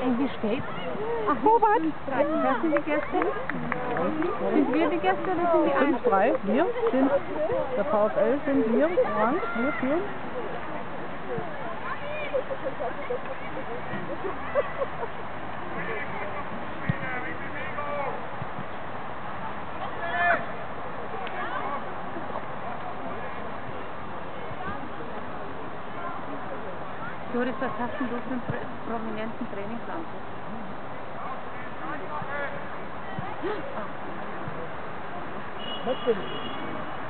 Wie steht? Ach, Robert! Wer sind die Gäste? Sind wir die Gäste oder sind die anderen? 5-3, wir sind, der VfL sind wir, orange, wir führen. Doris, was hast denn du für einen prominenten Trainingsanzug? Was denn?